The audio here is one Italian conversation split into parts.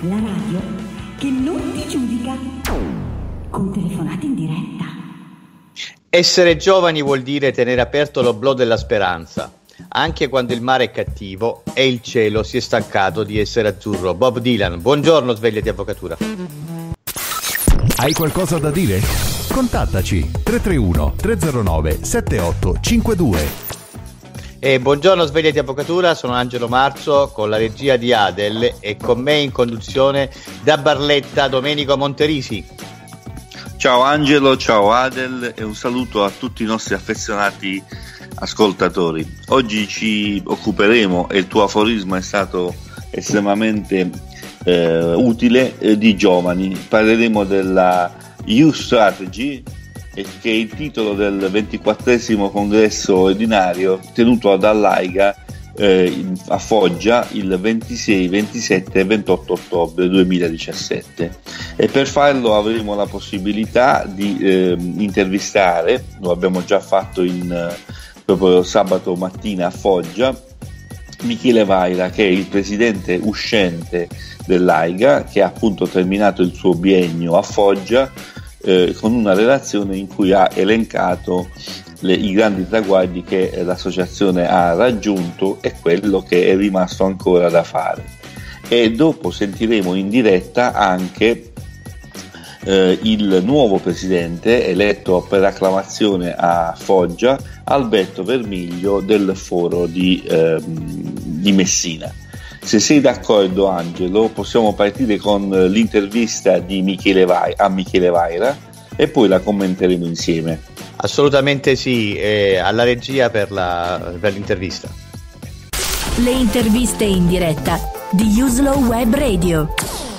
La radio che non ti giudica. Con telefonate in diretta. Essere giovani vuol dire tenere aperto l'oblò della speranza, anche quando il mare è cattivo e il cielo si è stancato di essere azzurro. Bob Dylan, buongiorno Svegliati Avvocatura. Hai qualcosa da dire? Contattaci 331 309 7852. E buongiorno Svegliati Avvocatura, sono Angelo Marzo con la regia di Adel e con me in conduzione da Barletta Domenico Monterisi. Ciao Angelo, ciao Adel e un saluto a tutti i nostri affezionati ascoltatori. Oggi ci occuperemo, e il tuo aforisma è stato estremamente utile, di giovani. Parleremo della Youth Strategy, che è il titolo del 24esimo congresso ordinario tenuto dall'AIGA a Foggia il 26, 27 e 28 ottobre 2017, e per farlo avremo la possibilità di intervistare, lo abbiamo già fatto proprio sabato mattina a Foggia, Michele Vaira, che è il presidente uscente dell'AIGA, che ha appunto terminato il suo biennio a Foggia, con una relazione in cui ha elencato i grandi traguardi che l'associazione ha raggiunto e quello che è rimasto ancora da fare. E dopo sentiremo in diretta anche il nuovo presidente eletto per acclamazione a Foggia, Alberto Vermiglio del Foro di Messina. Se sei d'accordo Angelo, possiamo partire con l'intervista di Michele Vaira e poi la commenteremo insieme. Assolutamente sì, alla regia per l'intervista. Le interviste in diretta di Uslow Web Radio.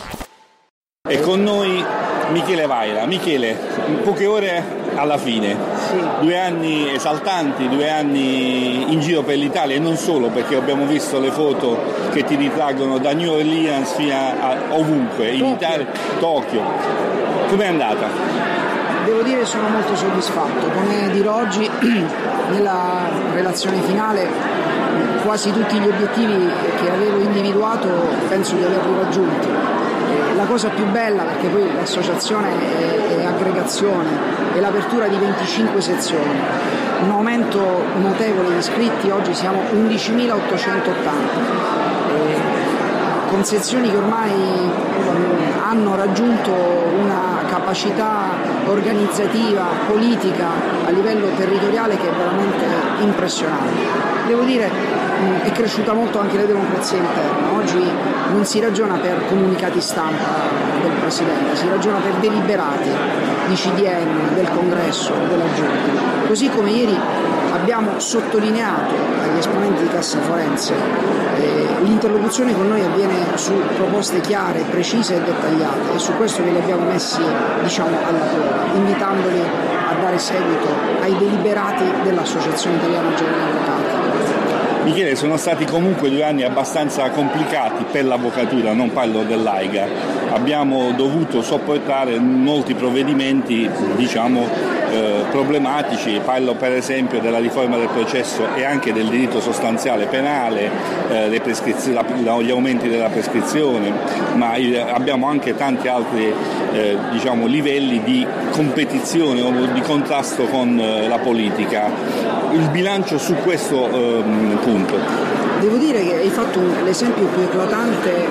E con noi Michele Vaira. Michele, in poche ore alla fine, sì. 2 anni esaltanti, 2 anni in giro per l'Italia e non solo, perché abbiamo visto le foto che ti ritraggono da New Orleans fino a ovunque, in Italia, Tokyo. Com'è andata? Devo dire che sono molto soddisfatto. Come dirò oggi nella relazione finale, quasi tutti gli obiettivi che avevo individuato penso di averli raggiunti. La cosa più bella, perché poi l'associazione è aggregazione, è l'apertura di 25 sezioni, un aumento notevole di iscritti, oggi siamo 11.880, con sezioni che ormai hanno raggiunto una capacità organizzativa, politica a livello territoriale che è veramente impressionante. Devo dire è cresciuta molto anche la democrazia interna. Oggi non si ragiona per comunicati stampa del Presidente, si ragiona per deliberati di CDN, del Congresso, della Giunta. Così come ieri abbiamo sottolineato agli esponenti di Cassa Forense, l'interlocuzione con noi avviene su proposte chiare, precise e dettagliate, e su questo che li abbiamo messi alla prova, invitandoli a dare seguito ai deliberati dell'Associazione Italiana Giovani Avvocati. Michele, sono stati comunque 2 anni abbastanza complicati per l'avvocatura, non parlo dell'AIGA. Abbiamo dovuto sopportare molti provvedimenti, problematici. Parlo per esempio della riforma del processo e anche del diritto sostanziale penale, gli aumenti della prescrizione, ma abbiamo anche tanti altri livelli di competizione o di contrasto con la politica. Il bilancio su questo punto. Devo dire che hai fatto l'esempio più eclatante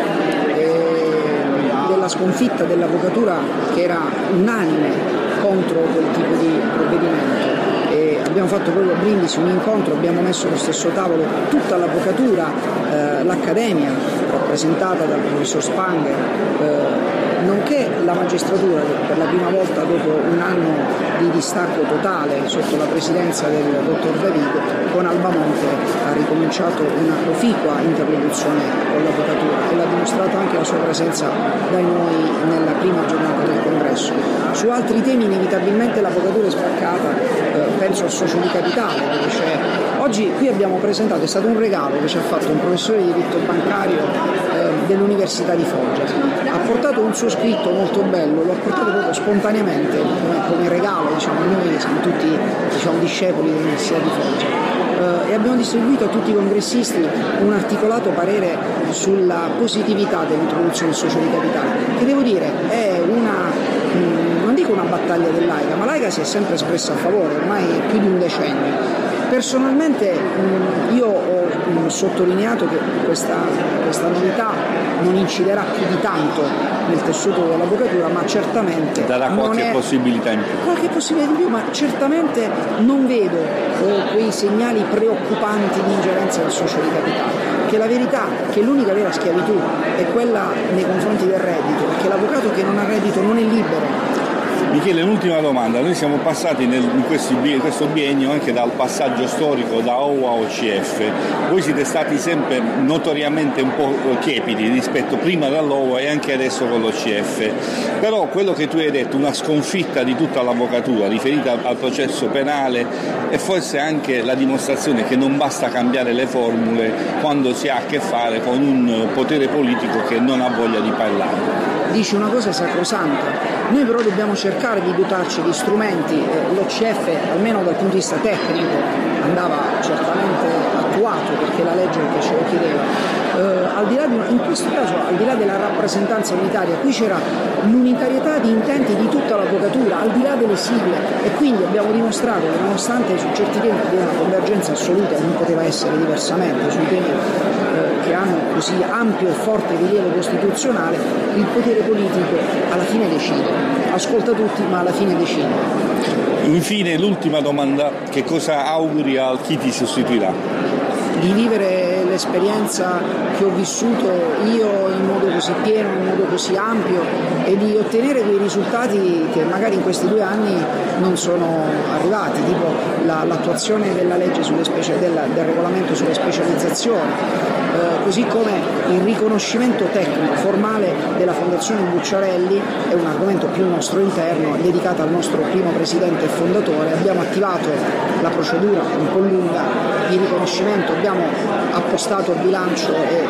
della sconfitta dell'avvocatura, che era unanime contro quel tipo di provvedimento. E abbiamo fatto proprio a Brindisi un incontro, abbiamo messo allo stesso tavolo tutta l'avvocatura, l'accademia rappresentata dal professor Spanger, nonché la magistratura, che per la prima volta dopo un anno di distacco totale sotto la presidenza del dottor David, con Albamonte ha ricominciato una proficua interlocuzione con l'avvocatura, e l'ha dimostrato anche la sua presenza da noi nella prima giornata del congresso. Su altri temi inevitabilmente l'avvocatura è spaccata, penso al socio di capitale, dove c'è. Oggi qui abbiamo presentato, è stato un regalo che ci ha fatto un professore di diritto bancario dell'Università di Foggia. Ha portato un suo scritto molto bello, lo ha portato proprio spontaneamente come regalo, noi siamo tutti discepoli dell'Università di Foggia. e abbiamo distribuito a tutti i congressisti un articolato parere sulla positività dell'introduzione del socio di capitale, che devo dire è non dico una battaglia dell'AICA, ma l'AICA si è sempre espressa a favore, ormai più di un decennio. Personalmente io ho sottolineato che questa novità non inciderà più di tanto nel tessuto dell'avvocatura, ma certamente darà qualche possibilità in più. Qualche possibilità in più, ma certamente non vedo quei segnali preoccupanti di ingerenza del socio di capitale. Che la verità, che l'unica vera schiavitù è quella nei confronti del reddito, perché l'avvocato che non ha reddito non è libero. Michele, l'ultima domanda. Noi siamo passati in questo biennio anche dal passaggio storico da OUA a OCF. Voi siete stati sempre notoriamente un po' tiepidi rispetto prima dall'OUA e anche adesso con l'OCF. Però quello che tu hai detto, una sconfitta di tutta l'avvocatura riferita al processo penale, e forse anche la dimostrazione che non basta cambiare le formule quando si ha a che fare con un potere politico che non ha voglia di parlare. Dice una cosa sacrosanta, noi però dobbiamo cercare di dotarci di strumenti, l'OCF almeno dal punto di vista tecnico andava certamente attuato perché la legge ce lo chiedeva, in questo caso al di là della rappresentanza unitaria, qui c'era l'unitarietà di intenti di tutta l'avvocatura, al di là delle sigle, e quindi abbiamo dimostrato che nonostante su certi temi vi è una convergenza assoluta, non poteva essere diversamente, sui temi che hanno così ampio e forte rilievo costituzionale, il potere politico alla fine decide, ascolta tutti ma alla fine decide. Infine l'ultima domanda, che cosa auguri a chi ti sostituirà? Di vivere l'esperienza che ho vissuto io in modo così pieno, in modo così ampio, e di ottenere quei risultati che magari in questi 2 anni non sono arrivati, tipo l'attuazione della legge del regolamento sulle specializzazioni, così come il riconoscimento tecnico formale della Fondazione Bucciarelli, è un argomento più nostro interno, dedicato al nostro primo presidente e fondatore. Abbiamo attivato la procedura un po' lunga di riconoscimento, abbiamo appostato il bilancio e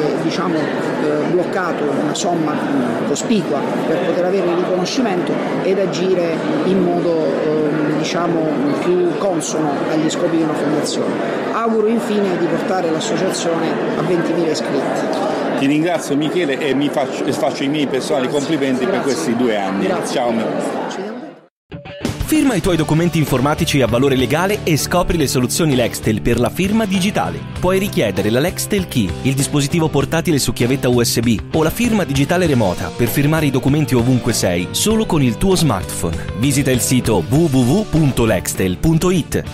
bloccato una somma cospicua per poter avere il riconoscimento ed agire in modo più consono agli scopi di una fondazione. Auguro infine di portare l'associazione a 20.000 iscritti. Ti ringrazio Michele e faccio i miei personali complimenti per questi 2 anni. Grazie. Ciao. Firma i tuoi documenti informatici a valore legale e scopri le soluzioni Lextel per la firma digitale. Puoi richiedere la Lextel Key, il dispositivo portatile su chiavetta USB, o la firma digitale remota per firmare i documenti ovunque sei, solo con il tuo smartphone. Visita il sito www.lextel.it.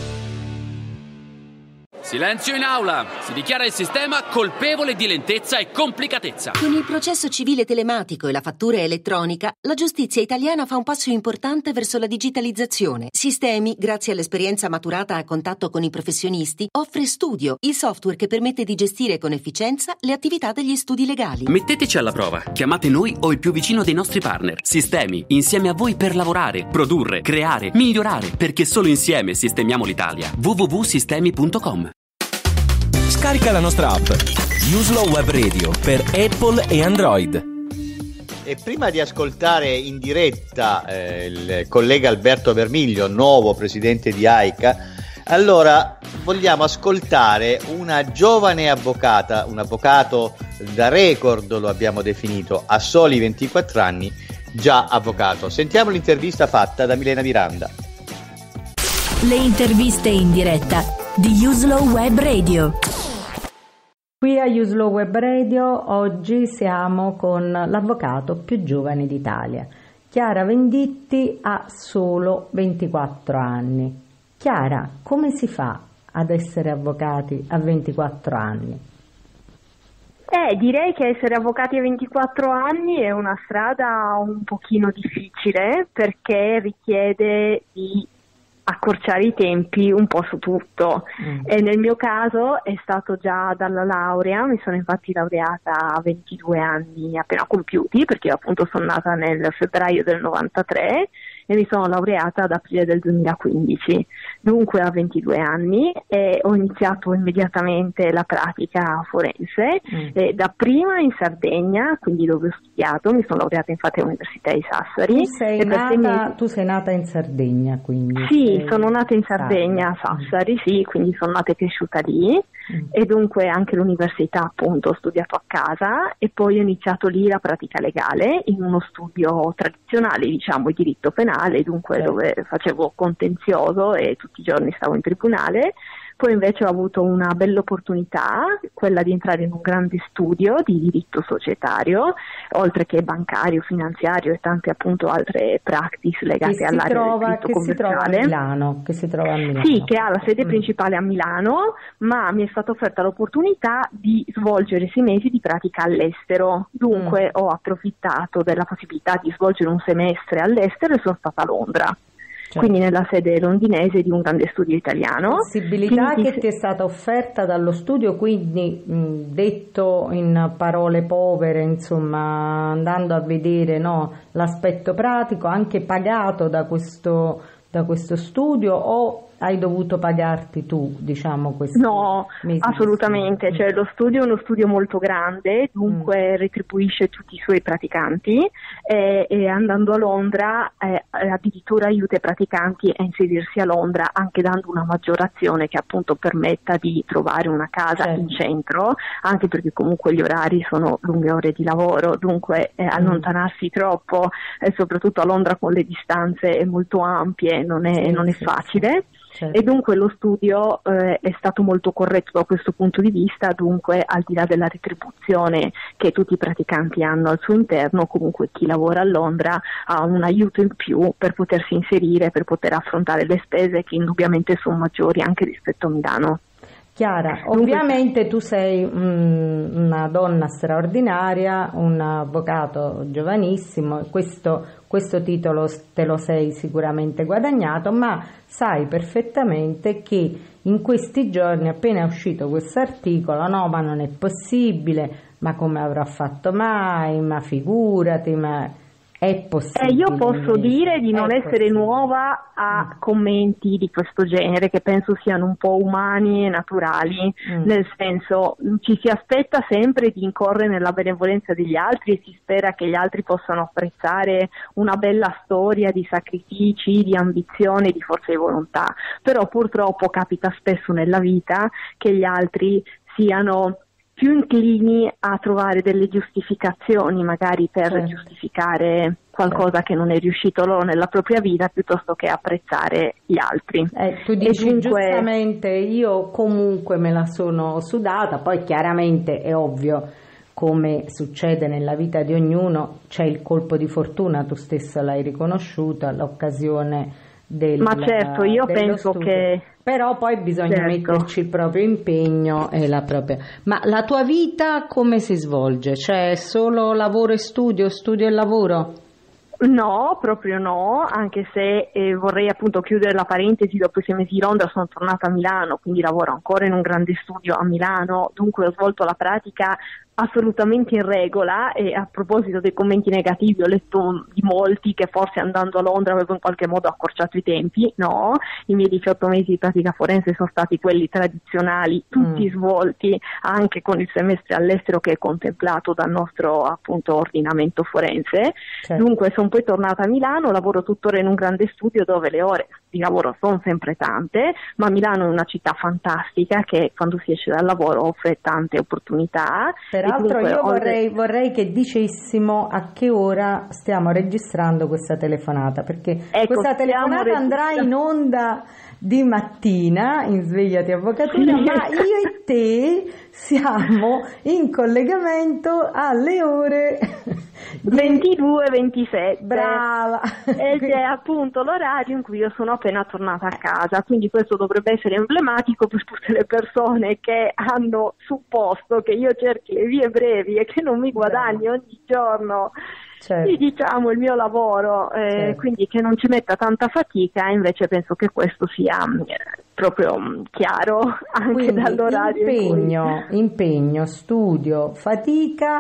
Silenzio in aula! Si dichiara il sistema colpevole di lentezza e complicatezza. Con il processo civile telematico e la fattura elettronica, la giustizia italiana fa un passo importante verso la digitalizzazione. Sistemi, grazie all'esperienza maturata a contatto con i professionisti, offre Studio, il software che permette di gestire con efficienza le attività degli studi legali. Metteteci alla prova. Chiamate noi o il più vicino dei nostri partner. Sistemi, insieme a voi per lavorare, produrre, creare, migliorare, perché solo insieme sistemiamo l'Italia. www.sistemi.com. Scarica la nostra app Uslo Web Radio per Apple e Android. E prima di ascoltare in diretta il collega Alberto Vermiglio, nuovo presidente di AICA, allora vogliamo ascoltare una giovane avvocata, un avvocato da record lo abbiamo definito, a soli 24 anni già avvocato. Sentiamo l'intervista fatta da Milena Miranda. Le interviste in diretta di Uslo Web Radio. Qui a Uslo Web Radio oggi siamo con l'avvocato più giovane d'Italia. Chiara Venditti ha solo 24 anni. Chiara, come si fa ad essere avvocati a 24 anni? Direi che essere avvocati a 24 anni è una strada un pochino difficile, perché richiede di accorciare i tempi un po' su tutto. E nel mio caso è stato già dalla laurea, mi sono infatti laureata a 22 anni appena compiuti, perché appunto sono nata nel febbraio del 93, e mi sono laureata ad aprile del 2015, dunque a 22 anni, e ho iniziato immediatamente la pratica forense, dapprima in Sardegna, quindi dove ho studiato, mi sono laureata infatti all'Università di Sassari. Tu sei nata in Sardegna, quindi? Sì, sono nata in Sardegna, a Sassari, sì, quindi sono nata e cresciuta lì, e dunque anche l'università appunto ho studiato a casa, e poi ho iniziato lì la pratica legale in uno studio tradizionale, diciamo, di diritto penale, dunque dove facevo contenzioso e tutti i giorni stavo in tribunale. Poi invece ho avuto una bella opportunità, quella di entrare in un grande studio di diritto societario, oltre che bancario, finanziario e tante appunto altre practice legate all'area del diritto commerciale. Che si trova a Milano. Sì, che ha la sede principale a Milano, ma mi è stata offerta l'opportunità di svolgere 6 mesi di pratica all'estero. Dunque ho approfittato della possibilità di svolgere un semestre all'estero e sono stata a Londra. Quindi nella sede londinese di un grande studio italiano. Possibilità che ti è stata offerta dallo studio, quindi detto in parole povere, insomma, andando a vedere l'aspetto pratico, anche pagato da questo studio, o hai dovuto pagarti tu, diciamo, questi mesi? Assolutamente, cioè lo studio è uno studio molto grande, dunque retribuisce tutti i suoi praticanti, e andando a Londra addirittura aiuta i praticanti a inserirsi a Londra, anche dando una maggiorazione che appunto permetta di trovare una casa in centro, anche perché comunque gli orari sono lunghe ore di lavoro, dunque allontanarsi troppo, e soprattutto a Londra con le distanze molto ampie non è facile. E dunque lo studio è stato molto corretto da questo punto di vista, dunque al di là della retribuzione che tutti i praticanti hanno al suo interno, comunque chi lavora a Londra ha un aiuto in più per potersi inserire, per poter affrontare le spese che indubbiamente sono maggiori anche rispetto a Milano. Chiara, ovviamente tu sei una donna straordinaria, un avvocato giovanissimo, questo titolo te lo sei sicuramente guadagnato, ma sai perfettamente che in questi giorni, appena è uscito questo articolo, no, ma non è possibile, ma come avrà fatto mai, ma figurati, ma è possibile. Io posso dire di non essere nuova a commenti di questo genere, che penso siano un po' umani e naturali, nel senso ci si aspetta sempre di incorrere nella benevolenza degli altri e si spera che gli altri possano apprezzare una bella storia di sacrifici, di ambizione, di forza di volontà, però purtroppo capita spesso nella vita che gli altri siano più inclini a trovare delle giustificazioni, magari per giustificare qualcosa che non è riuscito loro nella propria vita, piuttosto che apprezzare gli altri. Tu dici giustamente, io comunque me la sono sudata, poi chiaramente è ovvio, come succede nella vita di ognuno, c'è il colpo di fortuna, tu stessa l'hai riconosciuta, l'occasione ma certo, io penso studio. Che però poi bisogna metterci il proprio impegno e la propria. Ma la tua vita come si svolge? Cioè solo lavoro e studio e lavoro? No, proprio no, anche se vorrei appunto chiudere la parentesi, dopo i 6 mesi di Londra sono tornata a Milano, quindi lavoro ancora in un grande studio a Milano, dunque ho svolto la pratica assolutamente in regola. E a proposito dei commenti negativi, ho letto di molti che forse andando a Londra avevo in qualche modo accorciato i tempi. No, i miei 18 mesi di pratica forense sono stati quelli tradizionali, tutti svolti anche con il semestre all'estero che è contemplato dal nostro appunto ordinamento forense. Dunque sono poi tornata a Milano, lavoro tuttora in un grande studio dove le ore di lavoro sono sempre tante, ma Milano è una città fantastica che quando si esce dal lavoro offre tante opportunità. Peraltro io vorrei che dicessimo a che ora stiamo registrando questa telefonata, perché questa telefonata andrà in onda di mattina in Svegliati Avvocatura, ma io e te siamo in collegamento alle ore 22:27. Brava! Ed è appunto l'orario in cui io sono appena tornata a casa, quindi questo dovrebbe essere emblematico per tutte le persone che hanno supposto che io cerchi le vie brevi e che non mi guadagni ogni giorno. Diciamo il mio lavoro, quindi che non ci metta tanta fatica, invece penso che questo sia proprio chiaro anche quindi dall'orario. Impegno, studio, fatica,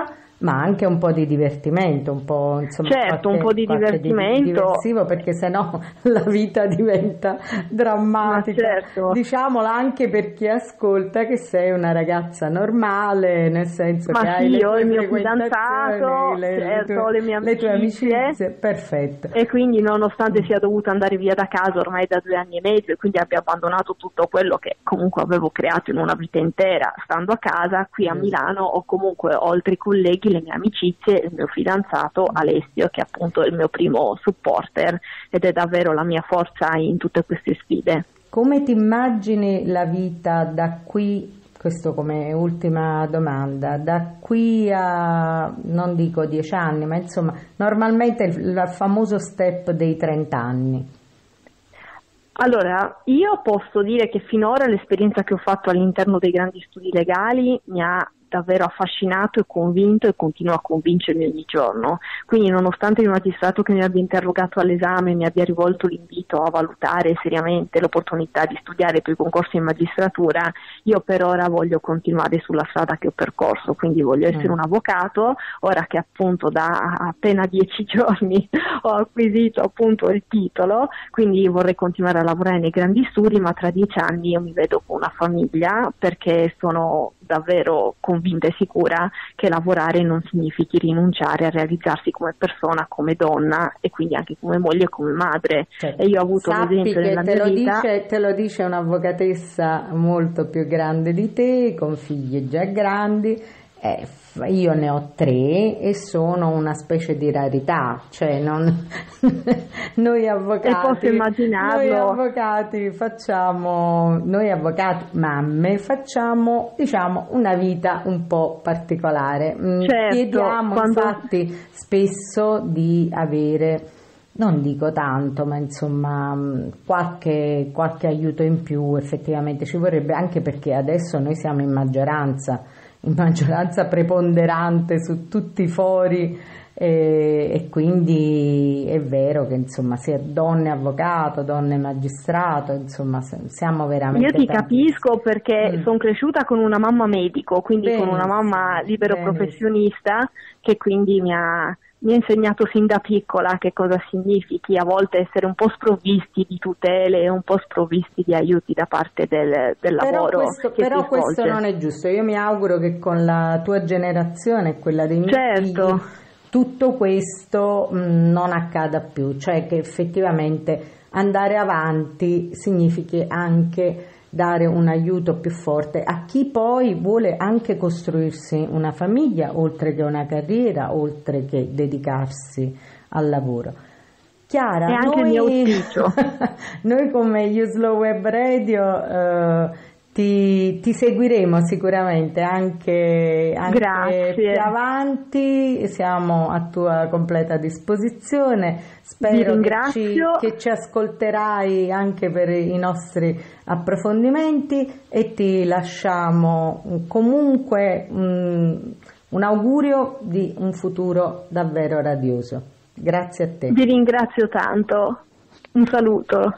ma anche un po' di divertimento, un po', insomma, certo, un po' di divertimento, diversivo, perché sennò la vita diventa drammatica. Certo. Diciamola anche per chi ascolta che sei una ragazza normale, nel senso che hai le io tue il mio fidanzato, certo, le tue amicizie, perfetto. E quindi nonostante sia dovuta andare via da casa ormai da 2 anni e mezzo, e quindi abbia abbandonato tutto quello che comunque avevo creato in una vita intera stando a casa, qui a Milano ho comunque, oltre i colleghi, le mie amicizie, il mio fidanzato Alessio, che è appunto il mio primo supporter ed è davvero la mia forza in tutte queste sfide. Come ti immagini la vita da qui, questo come ultima domanda, da qui a, non dico 10 anni, ma insomma normalmente il famoso step dei 30 anni? Allora, io posso dire che finora l'esperienza che ho fatto all'interno dei grandi studi legali mi ha davvero affascinato e convinto, e continua a convincermi ogni giorno. Quindi, nonostante il magistrato che mi abbia interrogato all'esame mi abbia rivolto l'invito a valutare seriamente l'opportunità di studiare per i concorsi in magistratura, io per ora voglio continuare sulla strada che ho percorso, quindi voglio essere un avvocato, ora che appunto da appena 10 giorni ho acquisito appunto il titolo, quindi vorrei continuare a lavorare nei grandi studi, ma tra 10 anni io mi vedo con una famiglia, perché sono davvero convinta e sicura che lavorare non significhi rinunciare a realizzarsi come persona, come donna, e quindi anche come moglie e come madre. Certo. E io ho avuto l'esempio nella mia vita. Te lo dice un'avvocatessa molto più grande di te, con figli già grandi. Io ne ho 3 e sono una specie di rarità, cioè noi avvocati mamme facciamo, diciamo, una vita un po' particolare. Certo, chiediamo infatti spesso di avere, non dico tanto, ma insomma qualche aiuto in più effettivamente ci vorrebbe, anche perché adesso noi siamo in maggioranza preponderante su tutti i fori, e quindi è vero che insomma sia donne avvocato, donne magistrato, insomma siamo veramente io ti capisco, perché sono cresciuta con una mamma medico, quindi con una mamma libero professionista, che quindi mi ha insegnato sin da piccola che cosa significhi a volte essere un po' sprovvisti di tutele e un po' sprovvisti di aiuti da parte del lavoro. Però questo non è giusto. Io mi auguro che con la tua generazione e quella dei miei figli tutto questo non accada più, cioè che effettivamente andare avanti significhi anche dare un aiuto più forte a chi poi vuole anche costruirsi una famiglia, oltre che una carriera, oltre che dedicarsi al lavoro. Chiara, è anche il mio ufficio. Noi come Uslow Web Radio ti seguiremo sicuramente anche più avanti, siamo a tua completa disposizione, spero che ci ascolterai anche per i nostri approfondimenti, e ti lasciamo comunque un augurio di un futuro davvero radioso. Grazie a te. Vi ringrazio tanto, un saluto.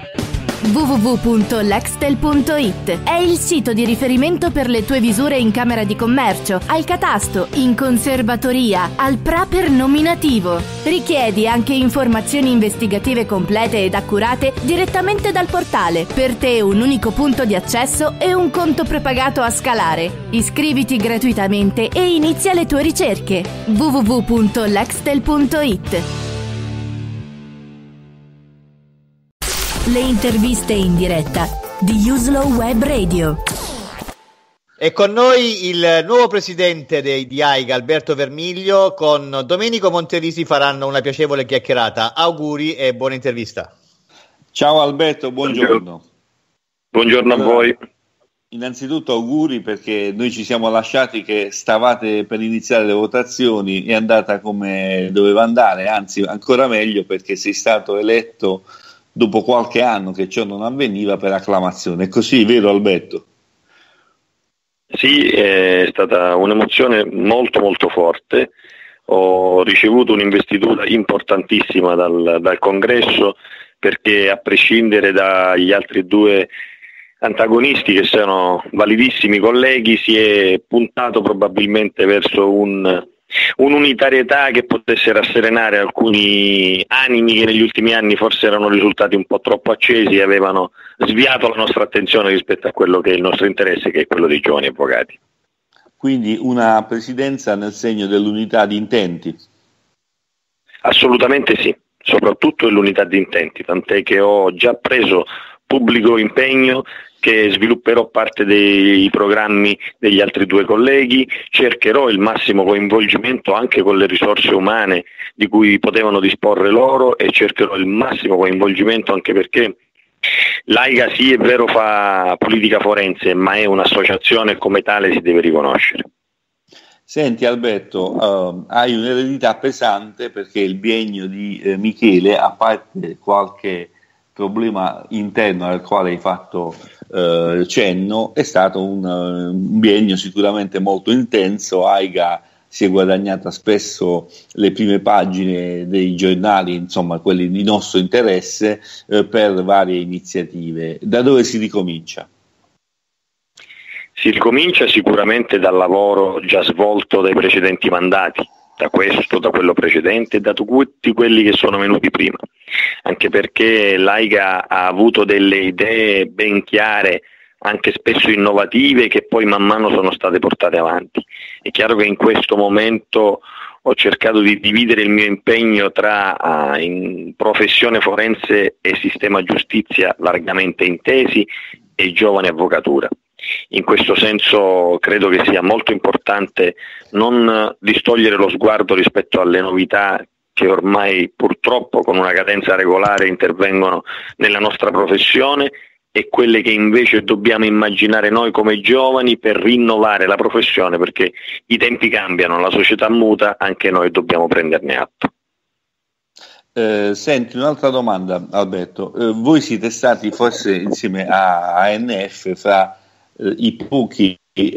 www.lextel.it è il sito di riferimento per le tue visure in Camera di Commercio, al Catasto, in Conservatoria, al PRA per nominativo. Richiedi anche informazioni investigative complete ed accurate direttamente dal portale. Per te un unico punto di accesso e un conto prepagato a scalare. Iscriviti gratuitamente e inizia le tue ricerche. www.lextel.it. Le interviste in diretta di Uslow Web Radio. E con noi il nuovo presidente di AIGA, Alberto Vermiglio, con Domenico Monterisi faranno una piacevole chiacchierata. Auguri e buona intervista. Ciao Alberto, buongiorno. Buongiorno a voi. Innanzitutto auguri, perché noi ci siamo lasciati che stavate per iniziare le votazioni, è andata come doveva andare, anzi ancora meglio, perché sei stato eletto dopo qualche anno che ciò non avveniva, per acclamazione. È così, vero Alberto? Sì, è stata un'emozione molto molto forte. Ho ricevuto un'investitura importantissima dal congresso, perché a prescindere dagli altri 2 antagonisti, che sono validissimi colleghi, si è puntato probabilmente verso un un'unitarietà che potesse rasserenare alcuni animi che negli ultimi anni forse erano risultati un po' troppo accesi e avevano sviato la nostra attenzione rispetto a quello che è il nostro interesse, che è quello dei giovani avvocati. Quindi una presidenza nel segno dell'unità di intenti? Assolutamente sì, soprattutto dell'unità di intenti, tant'è che ho già preso pubblico impegno che svilupperò parte dei programmi degli altri due colleghi, cercherò il massimo coinvolgimento anche con le risorse umane di cui potevano disporre loro e cercherò il massimo coinvolgimento anche perché l'AIGA sì è vero fa politica forense ma è un'associazione e come tale si deve riconoscere. Senti Alberto, hai un'eredità pesante perché il biennio di Michele, a parte qualche problema interno al quale hai fatto cenno, è stato un biennio sicuramente molto intenso. AIGA si è guadagnata spesso le prime pagine dei giornali, insomma quelli di nostro interesse, per varie iniziative. Da dove si ricomincia? Si ricomincia sicuramente dal lavoro già svolto dai precedenti mandati, da questo, da quello precedente e da tutti quelli che sono venuti prima, anche perché l'AIGA ha avuto delle idee ben chiare, anche spesso innovative, che poi man mano sono state portate avanti. È chiaro che in questo momento ho cercato di dividere il mio impegno tra in professione forense e sistema giustizia largamente intesi e giovane avvocatura. In questo senso credo che sia molto importante non distogliere lo sguardo rispetto alle novità che ormai purtroppo con una cadenza regolare intervengono nella nostra professione e quelle che invece dobbiamo immaginare noi come giovani per rinnovare la professione, perché i tempi cambiano, la società muta, anche noi dobbiamo prenderne atto. Senti, un'altra domanda Alberto, voi siete stati forse insieme a ANF fra le poche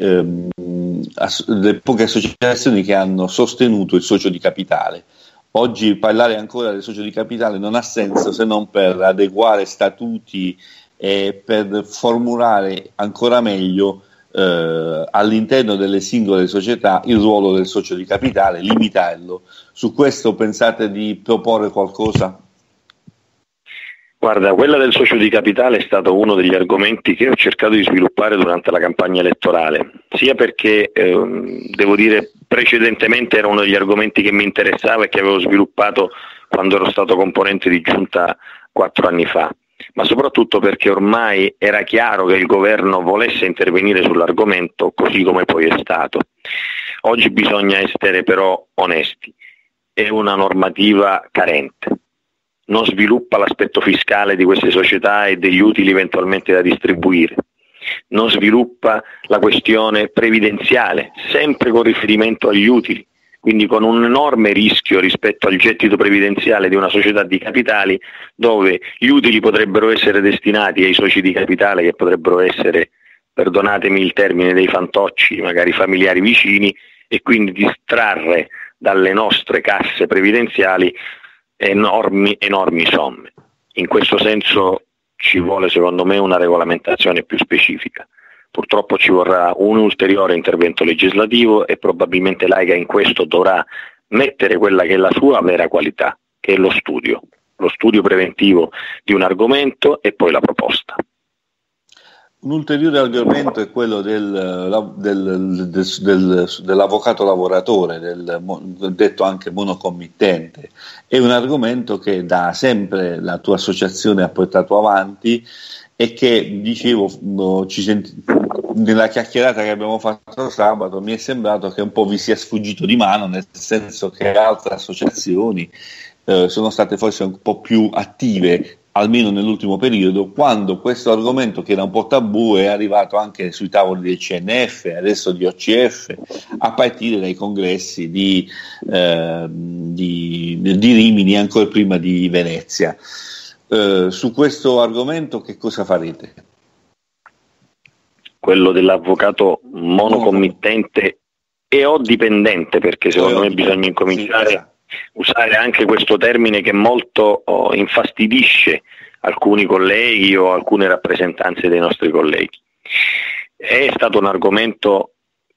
associazioni che hanno sostenuto il socio di capitale. Oggi parlare ancora del socio di capitale non ha senso se non per adeguare statuti e per formulare ancora meglio all'interno delle singole società il ruolo del socio di capitale, limitarlo. Su questo pensate di proporre qualcosa? Guarda, quella del socio di capitale è stato uno degli argomenti che ho cercato di sviluppare durante la campagna elettorale, sia perché, devo dire, precedentemente era uno degli argomenti che mi interessava e che avevo sviluppato quando ero stato componente di giunta 4 anni fa, ma soprattutto perché ormai era chiaro che il governo volesse intervenire sull'argomento, così come poi è stato. Oggi bisogna essere però onesti, è una normativa carente. Non sviluppa l'aspetto fiscale di queste società e degli utili eventualmente da distribuire, non sviluppa la questione previdenziale, sempre con riferimento agli utili, quindi con un enorme rischio rispetto al gettito previdenziale di una società di capitali dove gli utili potrebbero essere destinati ai soci di capitale che potrebbero essere, perdonatemi il termine, dei fantocci, magari familiari vicini, e quindi distrarre dalle nostre casse previdenziali enormi somme. In questo senso ci vuole secondo me una regolamentazione più specifica. Purtroppo ci vorrà un ulteriore intervento legislativo e probabilmente l'AIGA in questo dovrà mettere quella che è la sua vera qualità, che è lo studio preventivo di un argomento e poi la proposta. Un ulteriore argomento è quello dell'avvocato lavoratore, detto anche monocommittente. È un argomento che da sempre la tua associazione ha portato avanti e che, dicevo, nella chiacchierata che abbiamo fatto sabato mi è sembrato che un po' vi sia sfuggito di mano, nel senso che altre associazioni sono state forse un po' più attive, almeno nell'ultimo periodo, quando questo argomento, che era un po' tabù, è arrivato anche sui tavoli del CNF, adesso di OCF, a partire dai congressi di Rimini, ancora prima di Venezia. Su questo argomento che cosa farete? Quello dell'avvocato monocommittente e o dipendente, perché secondo me bisogna incominciare a usare anche questo termine che molto infastidisce alcuni colleghi o alcune rappresentanze dei nostri colleghi. È stato un argomento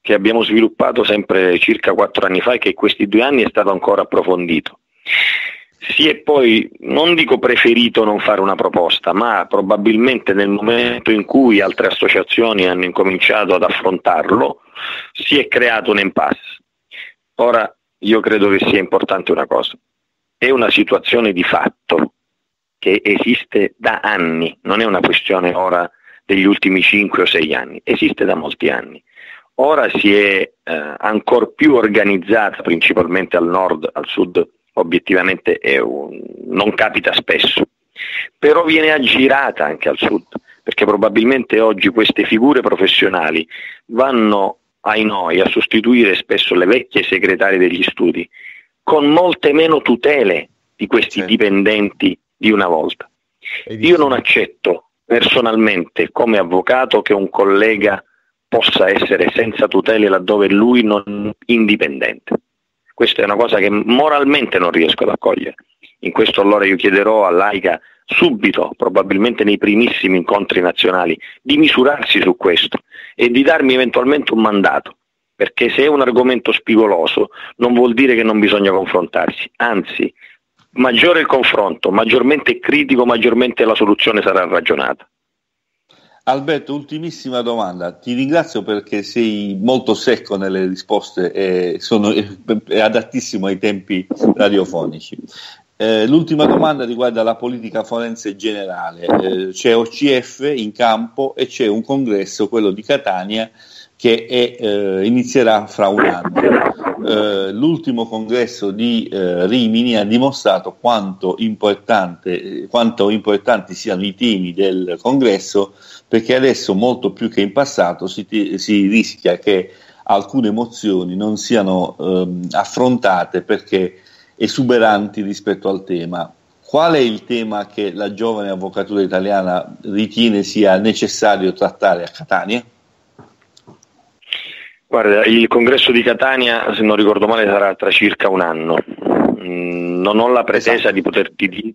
che abbiamo sviluppato sempre circa 4 anni fa e che questi 2 anni è stato ancora approfondito. Si è poi, non dico preferito non fare una proposta, ma probabilmente nel momento in cui altre associazioni hanno incominciato ad affrontarlo, si è creato un impasse. Ora, io credo che sia importante una cosa: è una situazione di fatto che esiste da anni, non è una questione ora degli ultimi 5 o 6 anni, esiste da molti anni. Ora si è ancor più organizzata, principalmente al nord, al sud obiettivamente non capita spesso, però viene aggirata anche al sud, perché probabilmente oggi queste figure professionali vanno ai noi a sostituire spesso le vecchie segretarie degli studi, con molte meno tutele di questi dipendenti di una volta. Io non accetto personalmente come avvocato che un collega possa essere senza tutele laddove lui non è indipendente. Questa è una cosa che moralmente non riesco ad accogliere. In questo allora io chiederò all'AICA subito, probabilmente nei primissimi incontri nazionali, di misurarsi su questo e di darmi eventualmente un mandato, perché se è un argomento spigoloso non vuol dire che non bisogna confrontarsi, anzi, maggiore il confronto, maggiormente critico, maggiormente la soluzione sarà ragionata. Alberto, ultimissima domanda. Ti ringrazio perché sei molto secco nelle risposte e è adattissimo ai tempi radiofonici. L'ultima domanda riguarda la politica forense generale. C'è OCF in campo e c'è un congresso, quello di Catania, che inizierà fra un anno. L'ultimo congresso di Rimini ha dimostrato quanto importanti siano i temi del congresso, perché adesso molto più che in passato si rischia che alcune mozioni non siano affrontate perché esuberanti rispetto al tema. Qual è il tema che la giovane avvocatura italiana ritiene sia necessario trattare a Catania? Guarda, il congresso di Catania, se non ricordo male, sarà tra circa un anno. Non ho la pretesa di poter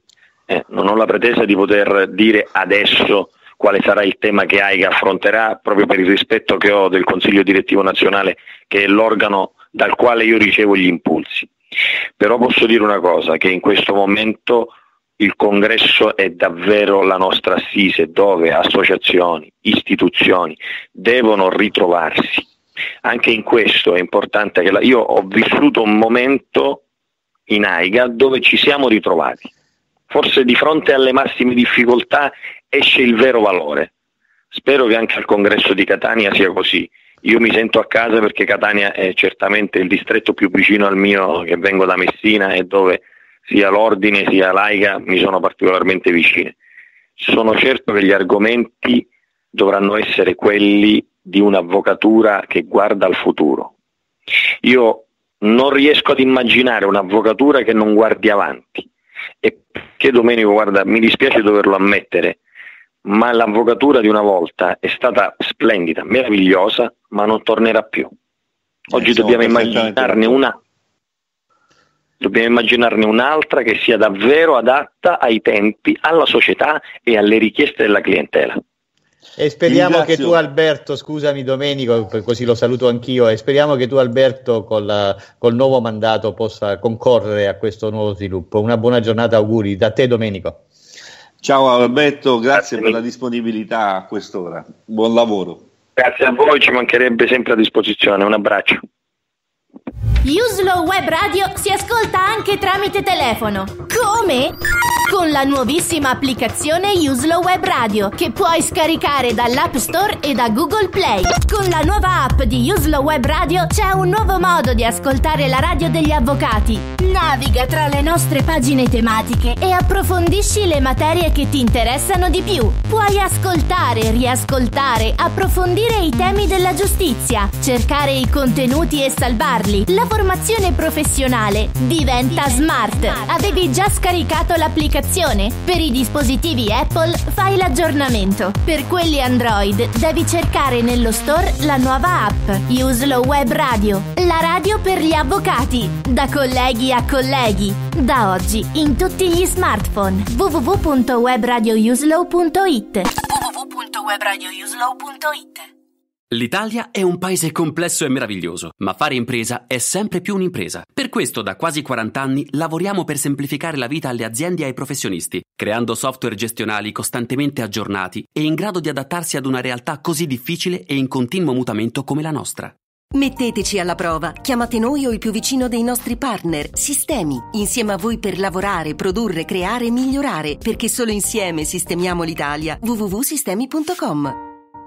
dire adesso quale sarà il tema che AICA affronterà, proprio per il rispetto che ho del Consiglio Direttivo Nazionale, che è l'organo dal quale io ricevo gli impulsi. Però posso dire una cosa, che in questo momento il congresso è davvero la nostra assise, dove associazioni, istituzioni devono ritrovarsi. Anche in questo è importante che io ho vissuto un momento in AICA dove ci siamo ritrovati. Forse di fronte alle massime difficoltà esce il vero valore. Spero che anche al congresso di Catania sia così. Io mi sento a casa perché Catania è certamente il distretto più vicino al mio, che vengo da Messina, e dove sia l'ordine sia l'AICA mi sono particolarmente vicine. Sono certo che gli argomenti dovranno essere quelli di un'avvocatura che guarda al futuro. Io non riesco ad immaginare un'avvocatura che non guardi avanti. E perché, Domenico, guarda, mi dispiace doverlo ammettere, ma l'avvocatura di una volta è stata splendida, meravigliosa, ma non tornerà più. Oggi dobbiamo immaginarne un'altra che sia davvero adatta ai tempi, alla società e alle richieste della clientela. E speriamo che tu, Alberto, scusami Domenico, così lo saluto anch'io, e speriamo che tu, Alberto, col nuovo mandato possa concorrere a questo nuovo sviluppo. Una buona giornata, auguri da te, Domenico. Ciao Alberto, grazie per la disponibilità a quest'ora, buon lavoro. Grazie a voi, ci mancherebbe sempre a disposizione, un abbraccio. Uslow Web Radio si ascolta anche tramite telefono. Come? Con la nuovissima applicazione Uslow Web Radio, che puoi scaricare dall'App Store e da Google Play. Con la nuova app di Uslow Web Radio c'è un nuovo modo di ascoltare la radio degli avvocati. Naviga tra le nostre pagine tematiche e approfondisci le materie che ti interessano di più. Puoi ascoltare, riascoltare, approfondire i temi della giustizia, cercare i contenuti e salvarli. La formazione professionale diventa smart. Avevi già scaricato l'applicazione? Per i dispositivi Apple fai l'aggiornamento. Per quelli Android devi cercare nello store la nuova app Uslow Web Radio, la radio per gli avvocati, da colleghi a colleghi, da oggi in tutti gli smartphone. www.webradiouslow.it. L'Italia è un paese complesso e meraviglioso, ma fare impresa è sempre più un'impresa. Per questo da quasi 40 anni lavoriamo per semplificare la vita alle aziende e ai professionisti, creando software gestionali costantemente aggiornati e in grado di adattarsi ad una realtà così difficile e in continuo mutamento come la nostra. Metteteci alla prova, chiamate noi o il più vicino dei nostri partner, Sistemi, insieme a voi per lavorare, produrre, creare e migliorare, perché solo insieme sistemiamo l'Italia. www.sistemi.com.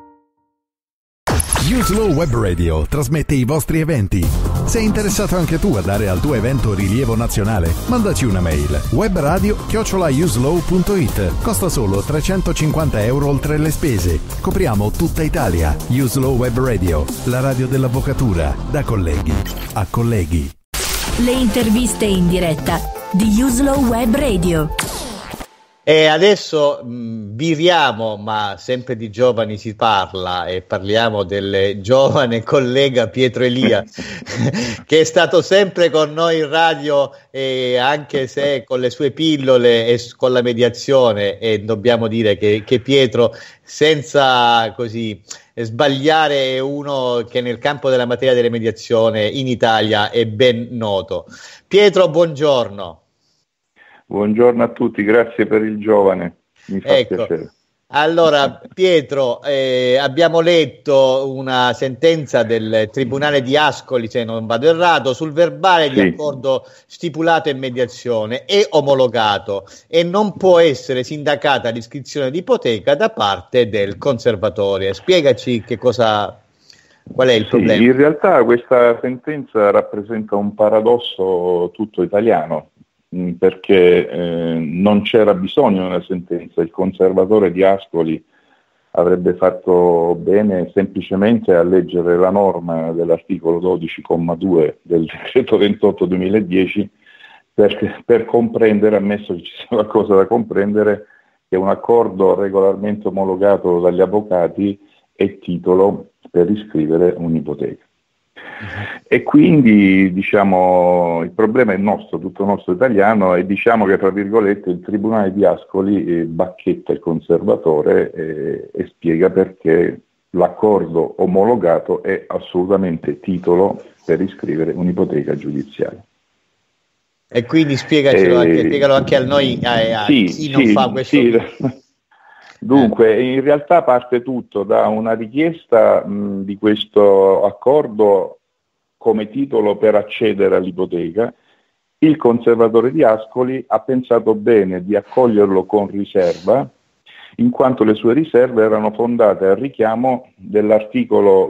Uslow Web Radio trasmette i vostri eventi. Sei interessato anche tu a dare al tuo evento rilievo nazionale? Mandaci una mail: webradio@uslow.it. Costa solo €350 oltre le spese. Copriamo tutta Italia. Uslow Web Radio, la radio dell'avvocatura, da colleghi a colleghi. Le interviste in diretta di Uslow Web Radio. E adesso viriamo, ma sempre di giovani si parla, e parliamo del giovane collega Pietro Elia, che è stato sempre con noi in radio, anche se con le sue pillole e con la mediazione, e dobbiamo dire che Pietro, senza così sbagliare, è uno che nel campo della materia della mediazione in Italia è ben noto. Pietro, buongiorno. Buongiorno a tutti, grazie per il giovane, mi fa piacere. Allora Pietro, abbiamo letto una sentenza del Tribunale di Ascoli, se non vado errato, sul verbale di accordo stipulato in mediazione è omologato e non può essere sindacata l'iscrizione di ipoteca da parte del conservatore. Spiegaci qual è il problema. In realtà questa sentenza rappresenta un paradosso tutto italiano, perché non c'era bisogno di una sentenza. Il conservatore di Ascoli avrebbe fatto bene semplicemente a leggere la norma dell'articolo 12,2 del decreto 28/2010 per comprendere, ammesso che ci sia qualcosa da comprendere, che un accordo regolarmente omologato dagli avvocati è titolo per iscrivere un'ipoteca. E quindi il problema è nostro, tutto nostro italiano, e diciamo che tra virgolette il Tribunale di Ascoli bacchetta il conservatore e spiega perché l'accordo omologato è assolutamente titolo per iscrivere un'ipoteca giudiziaria. E quindi spiegalo anche a noi, chi non fa questo. Dunque, in realtà parte tutto da una richiesta di questo accordo come titolo per accedere all'ipoteca. Il conservatore di Ascoli ha pensato bene di accoglierlo con riserva, in quanto le sue riserve erano fondate al richiamo dell'articolo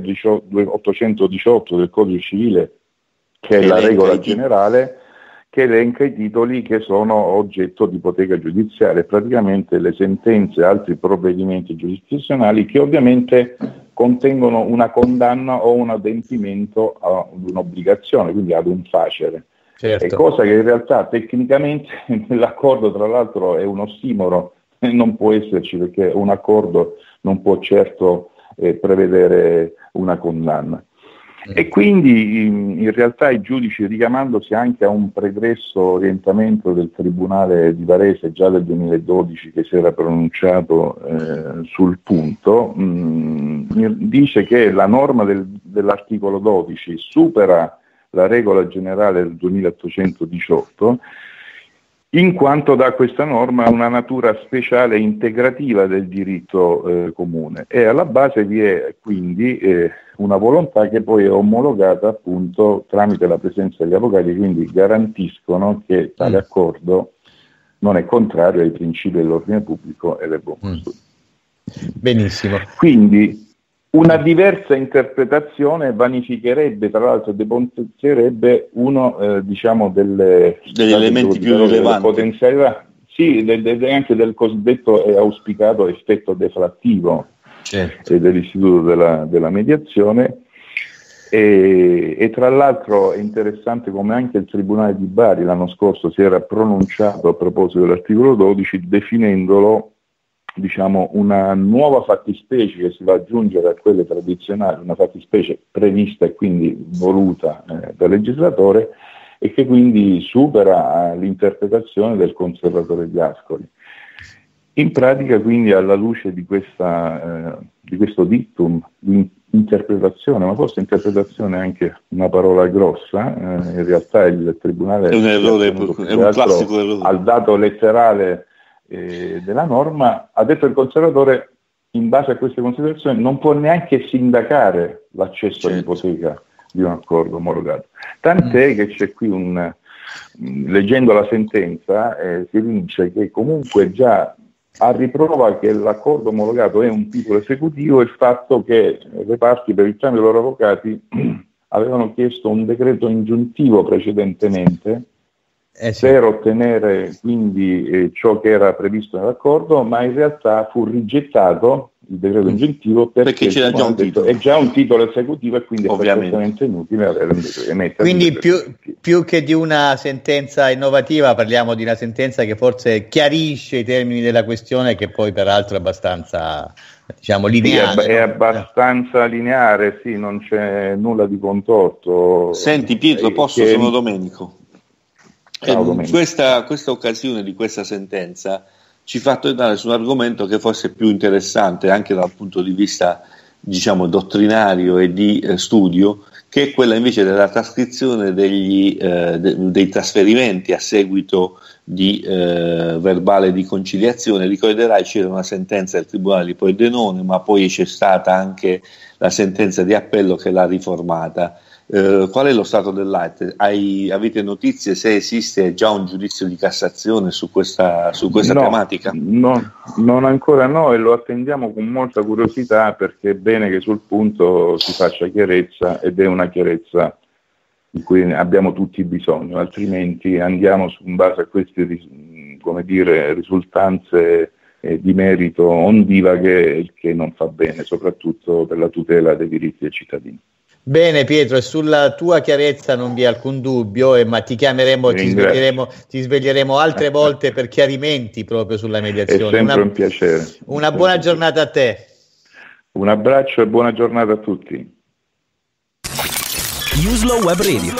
2818 del Codice Civile, che è la regola generale che elenca i titoli che sono oggetto di ipoteca giudiziaria, praticamente le sentenze e altri provvedimenti giurisdizionali che ovviamente contengono una condanna o un adempimento ad un'obbligazione, quindi ad un facere. Certo. È cosa che in realtà tecnicamente nell'accordo, tra l'altro, è un ossimoro, non può esserci, perché un accordo non può certo prevedere una condanna. E quindi in realtà i giudici, richiamandosi anche a un pregresso orientamento del Tribunale di Varese già del 2012 che si era pronunciato sul punto, dice che la norma dell'articolo 12 supera la regola generale del 2818 in quanto dà questa norma una natura speciale e integrativa del diritto comune, e alla base vi è quindi una volontà che poi è omologata appunto tramite la presenza degli avvocati, quindi garantiscono che tale accordo non è contrario ai principi dell'ordine pubblico e del buon costume. Benissimo. Quindi una diversa interpretazione vanificherebbe, tra l'altro depotenzierebbe uno degli elementi più rilevanti, potenzialità, anche del cosiddetto e auspicato effetto deflattivo dell'istituto della mediazione. E tra l'altro è interessante come anche il Tribunale di Bari l'anno scorso si era pronunciato a proposito dell'articolo 12, definendolo una nuova fattispecie che si va ad aggiungere a quelle tradizionali, una fattispecie prevista e quindi voluta dal legislatore, e che quindi supera l'interpretazione del conservatore di Ascoli. In pratica, quindi, alla luce di questo dictum, interpretazione, ma forse interpretazione è anche una parola grossa, in realtà il Tribunale è un errore, è un classico errore. Al dato letterale della norma ha detto il conservatore, in base a queste considerazioni non può neanche sindacare l'accesso all'ipoteca di un accordo omologato. Tant'è che c'è qui leggendo la sentenza si dice che comunque già a riprova che l'accordo omologato è un titolo esecutivo il fatto che le parti per il tramite dei loro avvocati avevano chiesto un decreto ingiuntivo precedentemente per ottenere quindi ciò che era previsto nell'accordo, ma in realtà fu rigettato il decreto ingiuntivo perché c'era già un titolo. È già un titolo esecutivo e quindi è perfettamente inutile emettere. Quindi più che di una sentenza innovativa parliamo di una sentenza che forse chiarisce i termini della questione, che poi peraltro è abbastanza, diciamo, lineare. Sì, è abbastanza lineare, sì, non c'è nulla di contorto. Senti Pietro, sono Domenico. Questa occasione di questa sentenza ci fa tornare su un argomento che forse è più interessante anche dal punto di vista, diciamo, dottrinario e di studio, che è quella invece della trascrizione dei trasferimenti a seguito di verbale di conciliazione. Ricorderai, c'era una sentenza del Tribunale di Pordenone, ma poi c'è stata anche la sentenza di appello che l'ha riformata. Qual è lo stato dell'arte? Avete notizie se esiste già un giudizio di Cassazione su questa tematica? No, non ancora no, e lo attendiamo con molta curiosità, perché è bene che sul punto si faccia chiarezza, ed è una chiarezza di cui abbiamo tutti bisogno, altrimenti andiamo in base a queste risultanze di merito ondivaghe, il che non fa bene, soprattutto per la tutela dei diritti dei cittadini. Bene Pietro, e sulla tua chiarezza non vi è alcun dubbio, ma ti chiameremo, ti sveglieremo altre volte per chiarimenti proprio sulla mediazione. È sempre un piacere. Una buona giornata a te. Un abbraccio e buona giornata a tutti. Uslow Web Radio,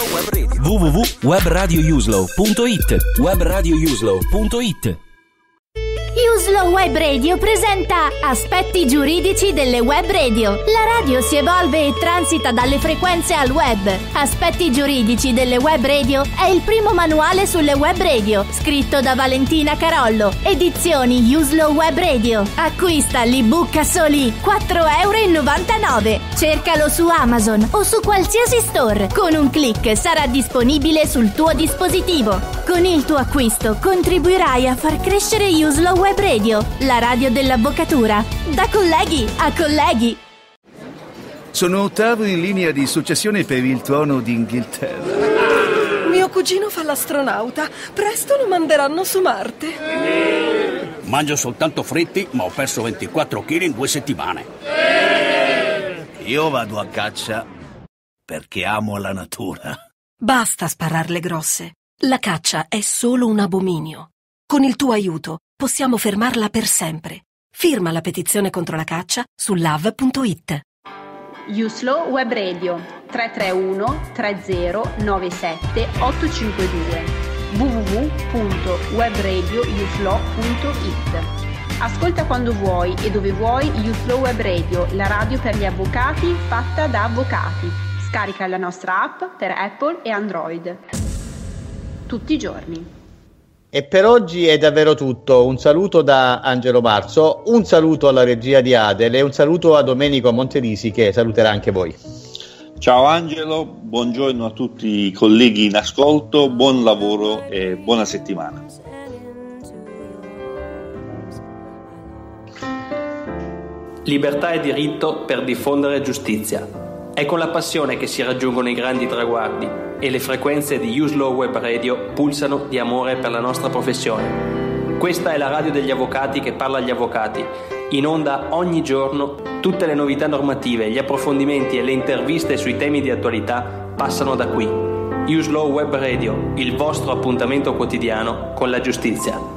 www.webradiouslow.it, webradiouslow.it. Uslow Web Radio presenta Aspetti giuridici delle web radio. La radio si evolve e transita dalle frequenze al web. Aspetti giuridici delle web radio è il primo manuale sulle web radio, scritto da Valentina Carollo. Edizioni Uslow Web Radio. Acquista l'ebook a soli €4,99. Cercalo su Amazon o su qualsiasi store. Con un click sarà disponibile sul tuo dispositivo. Con il tuo acquisto contribuirai a far crescere Uslow Web Radio, la radio dell'avvocatura, da colleghi a colleghi. Sono ottavo in linea di successione per il trono d'Inghilterra. Mio cugino fa l'astronauta, presto lo manderanno su Marte. Mangio soltanto fritti, ma ho perso 24 kg in 2 settimane. Io vado a caccia perché amo la natura. Basta spararle grosse. La caccia è solo un abominio. Con il tuo aiuto possiamo fermarla per sempre. Firma la petizione contro la caccia su love.it. Uslow Web Radio 331 3097 852 www.webradiouslow.it. Ascolta quando vuoi e dove vuoi Uslow Web Radio, la radio per gli avvocati fatta da avvocati. Scarica la nostra app per Apple e Android. Tutti i giorni. E per oggi è davvero tutto. Un saluto da Angelo Marzo, un saluto alla regia di Adel e un saluto a Domenico Monterisi, che saluterà anche voi. Ciao Angelo, buongiorno a tutti i colleghi in ascolto, buon lavoro e buona settimana. Libertà e diritto per diffondere giustizia. È con la passione che si raggiungono i grandi traguardi e le frequenze di Uslow Web Radio pulsano di amore per la nostra professione. Questa è la radio degli avvocati che parla agli avvocati. In onda ogni giorno tutte le novità normative, gli approfondimenti e le interviste sui temi di attualità passano da qui. Uslow Web Radio, il vostro appuntamento quotidiano con la giustizia.